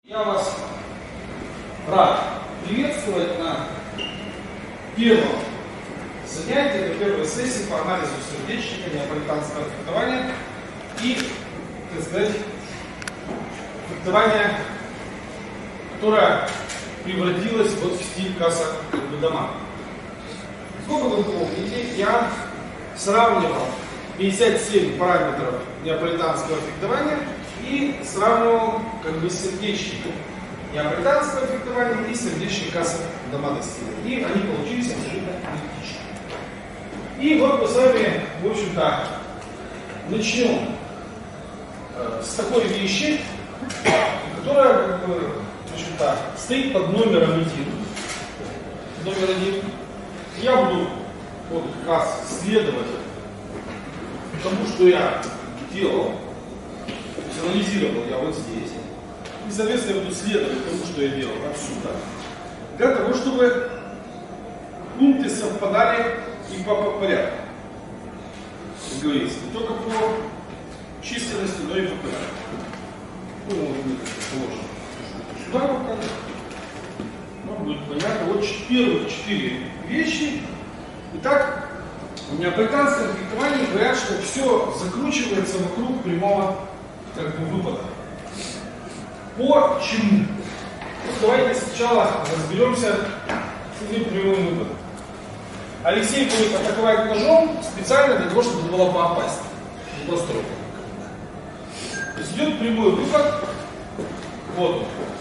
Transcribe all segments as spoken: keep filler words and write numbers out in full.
Я вас рад приветствовать на первом занятии, на первой сессии по анализу сердечника, неаполитанского фехтования и, так сказать, фехтования, которое превратилось вот в стиль Каса Дамага. Сколько вы помните, я сравнивал пятьдесят семь параметров неаполитанского фехтования и сравнивал как бы сердечником неаполитанского фехтования и сердечник Каса Дамага стиля. И они получились абсолютно идентичны. И вот мы с вами, в общем-то, начнем э, с такой вещи, которая, как бы, в общем-то, стоит под номером один. Номер один. Я буду вот как раз следовать тому, что я делал, анализировал я вот здесь. И, соответственно, я буду следовать тому, что я делал отсюда, для того, чтобы пункты совпадали и по, по порядку. Как говорится, не только по численности, но и по порядку. Ну, может быть, положено сюда пока. Ну, будет понятно. Вот первых четыре вещи. Итак, в неаполитанском фехтовании говорят, что все закручивается вокруг прямого как бы выпада. Почему? Ну, давайте сначала разберемся с этим прямым выпадом. Алексей будет атаковать ножом специально для того, чтобы было поопаснее. Не просто рукой. То есть идет прямой выпад. Вот он.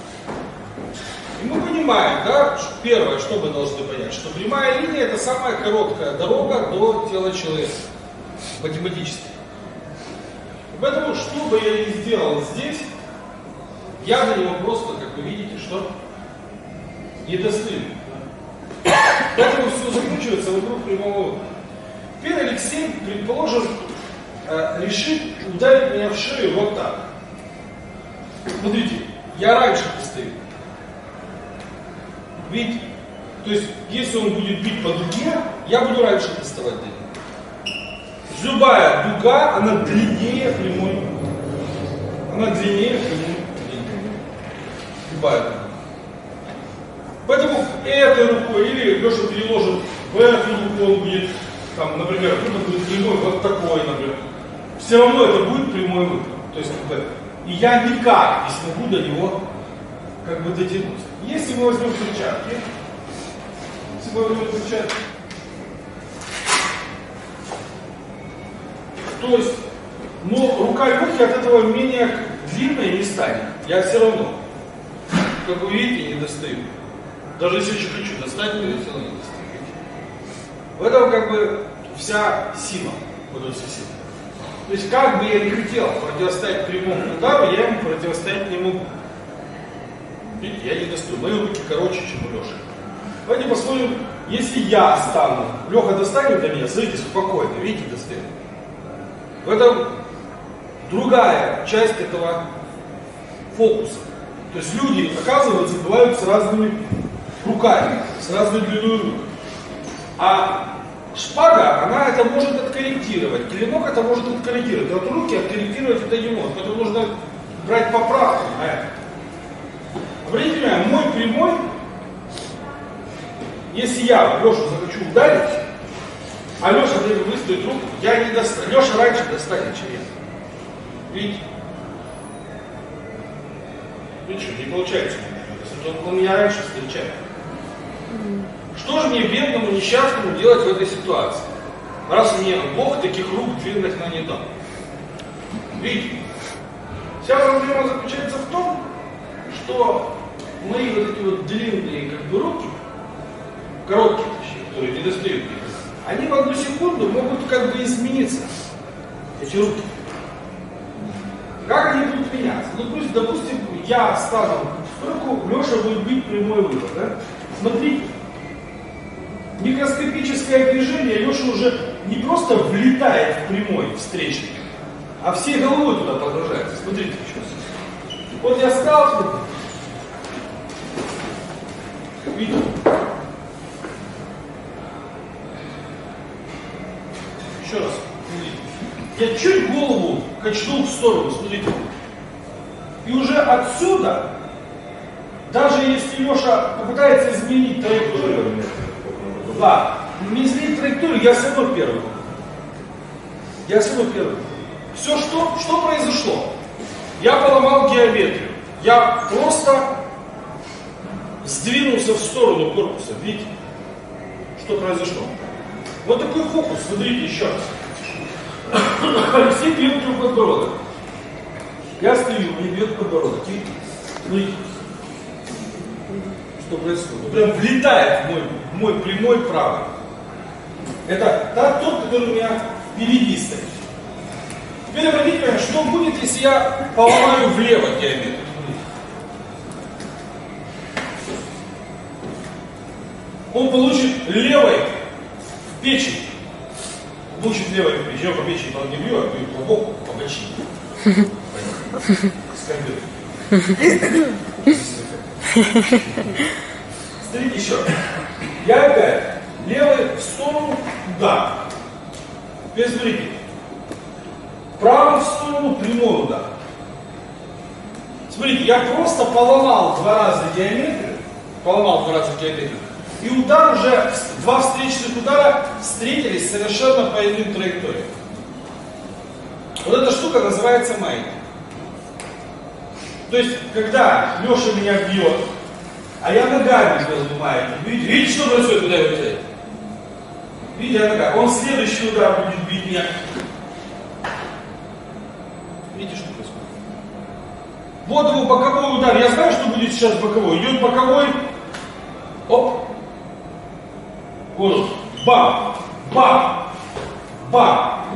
И мы понимаем, да, что первое, что мы должны понять, что прямая линия — это самая короткая дорога до тела человека. Математически. Поэтому, что бы я ни сделал здесь, я на него просто, как вы видите, что не достаю. Поэтому все закручивается вокруг прямого выпада. Теперь Алексей, предположим, решит ударить меня в шею вот так. Смотрите, я раньше достаю. Видите? То есть, если он будет бить по дуге, я буду раньше доставать до него. Любая дуга, она длиннее прямой. Она длиннее прямой. Любая дуга. Поэтому этой рукой, или Леша переложит в эту руку, он будет, там, например, кто-то будет прямой, вот такой, например. Все равно это будет прямой выпад. То есть, как бы, и я никак не смогу до него как бы дотянуться. Если мы возьмем перчатки, если мы возьмем перчатки, то есть, но рука Лехи от этого менее длинной не станет. Я все равно, как вы видите, не достаю. Даже если очень хочу достать, то я все равно не достаю. В этом как бы вся сила. Вот эта сила. То есть, как бы я ни хотел противостоять прямому удару, я ему противостоять не могу. Видите, я не достаю. Мои руки короче, чем у Леши. Давайте посмотрим, если я стану, Леха достанет до меня, смотрите, спокойно, видите, достает. В этом другая часть этого фокуса. То есть люди, оказывается, бывают с разными руками, с разной длиной рук. А шпага, она это может откорректировать. Клинок это может откорректировать. А вот руки откорректировать это не может. Поэтому нужно брать поправку на это. Обратите внимание, мой прямой, если я Лешу захочу ударить, а Леша выставит руку, я не достану. Леша раньше достанет, чем я. Видите? Видите, не получается. Он, он меня раньше встречает. Что же мне, бедному, несчастному, делать в этой ситуации? Раз мне Бог таких рук длинных нам не дал. Видите? Вся проблема заключается в том, что мои вот эти вот длинные как бы руки, короткие, точнее, которые не достают их, они в одну секунду могут как бы измениться, эти руки. Как они будут меняться? Ну, пусть, допустим, я стану в стойку, Леша будет бить прямой выпад, да? Смотрите, микроскопическое движение, Леша уже не просто влетает в прямой встречный, а всей головой туда погружается. Смотрите, что. Вот я стал, видите? Еще раз. Я чуть голову качнул в сторону, смотрите. И уже отсюда даже если Леша попытается изменить траекторию, да, не изменить траекторию, я все равно первый. Я все равно первый. Все, что, что произошло? Я поломал геометрию. Я просто сдвинулся в сторону корпуса. Видите, что произошло? Вот такой фокус. Смотрите еще раз. Алексей бьет в подбородок. Я стою, мне бьет подбородок. Смотрите, что происходит. Прям влетает в мой, в мой прямой правый. Это та, тот, который у меня впереди стоит. Теперь обратите внимание, что будет, если я поломаю влево геометрию. Он получит левой в печень. Получит левой в печень. Я по печени там не бью, а бью по боку, по бочине. Смотрите еще. Я опять левой в сторону, удар. Теперь смотрите. Правой в сторону прямой удар. Смотрите, я просто поломал два раза геометрию. Поломал два раза геометрию. И удар уже, два встречных удара встретились совершенно по иным траекториям. Вот эта штука называется майнинг. То есть, когда Леша меня бьет, а я ногами делаю майнинг, видите, видите, что происходит, куда его взять? Видите, я нога. Он следующий удар будет бить меня. Видите, что происходит? Вот его боковой удар. Я знаю, что будет сейчас боковой. Идет боковой. Оп. Вот он. Бам. Бам. Бам.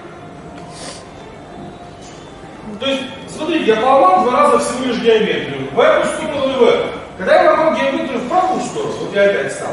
То есть, смотрите, я поломал два раза всего лишь геометрию. В эту сторону и в эту. Когда я поломал геометрию в правую сторону, вот я опять стал.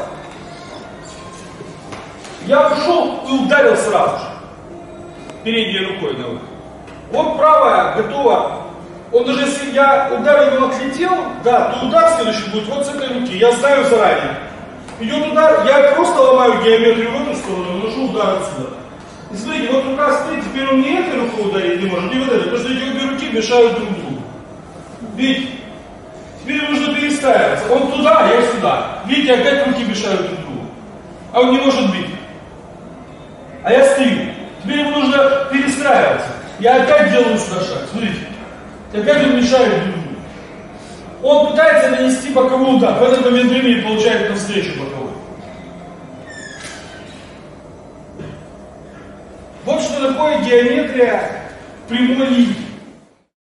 Я ушел и ударил сразу же. Передней рукой на выход. Вот правая готова. Он даже если я ударил, он отлетел, да, то удар следующий будет вот с этой руки. Я знаю заранее. Идет удар, я просто ломаю геометрию в эту сторону, наношу удар отсюда. И смотрите, вот рука стоит, теперь он не этой рукой ударить не может, не вот этой, потому что эти обе руки мешают друг другу. Видите? Теперь нужно перестраиваться. Он туда, я сюда. Видите, опять руки мешают друг другу. А он не может бить. А я стою. Теперь ему нужно перестраиваться. Я опять делаю сюда шаг, смотрите. Опять он мешает друг другу. Он пытается нанести боковой удар. В этот момент времени получает навстречу боковой. Вот что такое геометрия прямой линии.